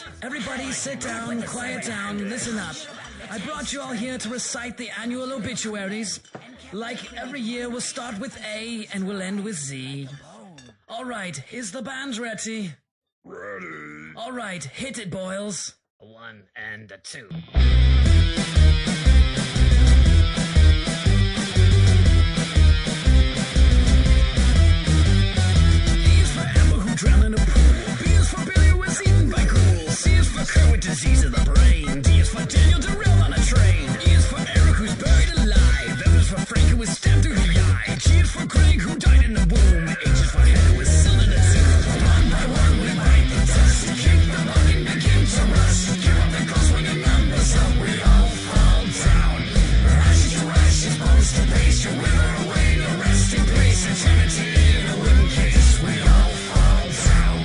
Everybody sit down, quiet down, listen up. I brought you all here to recite the annual obituaries. Like every year, we'll start with A and we'll end with Z. Alright, is the band ready? Ready. Alright, hit it, boys. A 1 and a 2. E is for Amber who drowned in a pool. B is for Billy who was eaten by ghouls. C is for Kurt with disease of the brain. D is for Daniel derailed on a train. E is for Eric who's buried alive. F is for Frank who was stabbed through the eye. G is for Greg who died in the womb. H is for Heather who was sealed in a tooth. One by one we bite the dust. Kick the bucket, begin to rust. Give up the ghost when the numbers up. We all fall down. Ashes to ashes, bones to base. You wither away to rest in place. Eternity in a wooden case. We all fall down.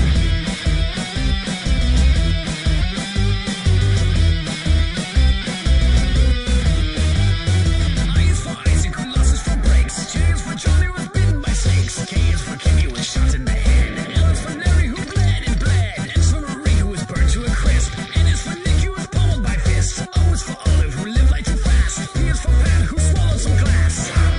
I is for Isaac who lost his front brakes. J is for Johnny who was bitten by snakes. K is for Kimmy who was shot in the head. L is for Larry who bled and bled. N is for Marie who was burned to a crisp. N is for Nick who was pummeled by fists. O is for Olive who lived like too fast. P is for Pat who swallowed some glass.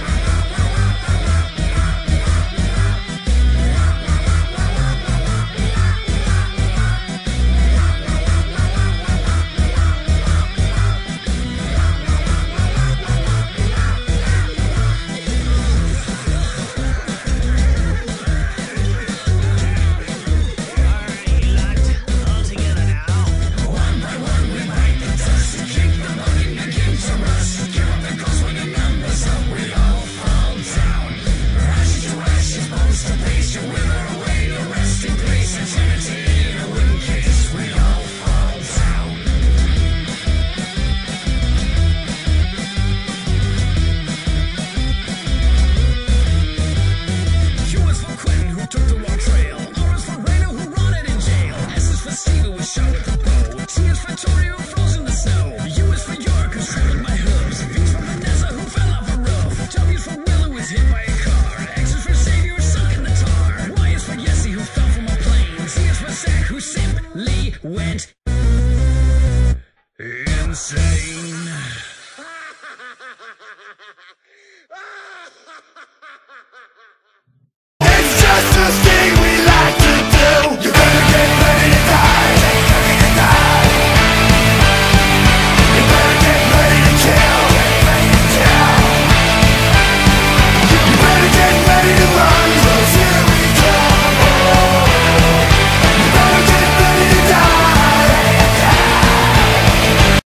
All together now. One by one we bite the dust. Kick the bucket, begin to rust. Give up the ghost when the numbers up. We all fall down. Ashes to ashes, bones to base. You wither away to rest in place. Eternity in a wooden case. We all fall down. Q is for Quentin who took the wrong trail. R is for Raina who rotted in jail. S is for Steve who was shot with a bow. T is for Tori who froze in the snow. U is for York who's trampled by hooves. V is for Vanessa who fell off a roof. W is for Will who was hit by a car. X is for Xavier who sunk in the tar. Y is for Yessie who fell from a plane. Z is for Zach who simply went insane.